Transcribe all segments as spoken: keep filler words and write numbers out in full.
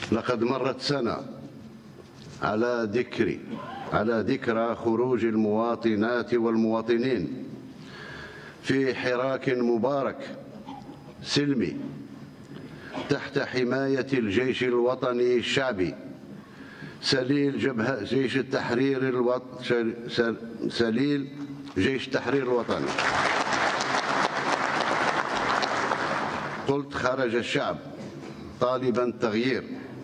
لقد مرت سنة على ذكر على ذكرى خروج المواطنات والمواطنين في حراك مبارك سلمي تحت حماية الجيش الوطني الشعبي سليل جبهة جيش التحرير الوط... سليل جيش التحرير الوطني. قلت خرج الشعب طالبا التغيير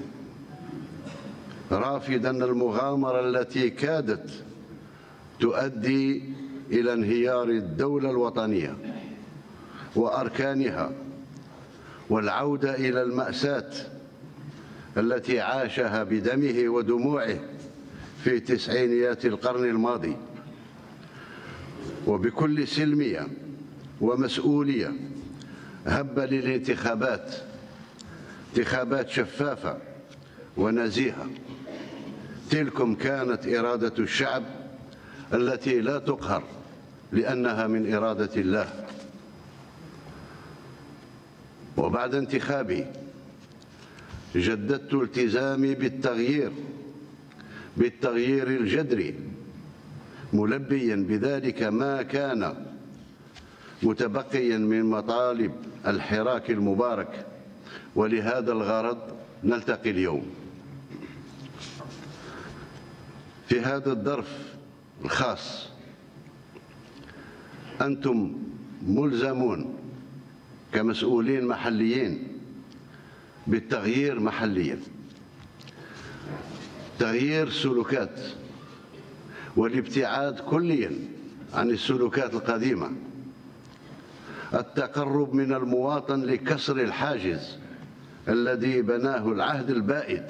رافضا المغامرة التي كادت تؤدي إلى انهيار الدولة الوطنية وأركانها والعودة إلى المأساة التي عاشها بدمه ودموعه في تسعينيات القرن الماضي. وبكل سلمية ومسؤولية هب للانتخابات انتخابات شفافة ونزيهة. تلكم كانت إرادة الشعب التي لا تقهر لأنها من إرادة الله. وبعد انتخابي جددت التزامي بالتغيير بالتغيير الجذري ملبيا بذلك ما كان متبقيا من مطالب الحراك المبارك، ولهذا الغرض نلتقي اليوم. في هذا الظرف الخاص أنتم ملزمون كمسؤولين محليين بالتغيير محليا، تغيير سلوكات والابتعاد كليا عن السلوكات القديمة، التقرب من المواطن لكسر الحاجز الذي بناه العهد البائد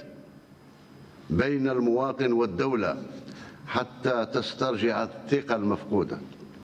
بين المواطن والدولة حتى تسترجع الثقة المفقودة.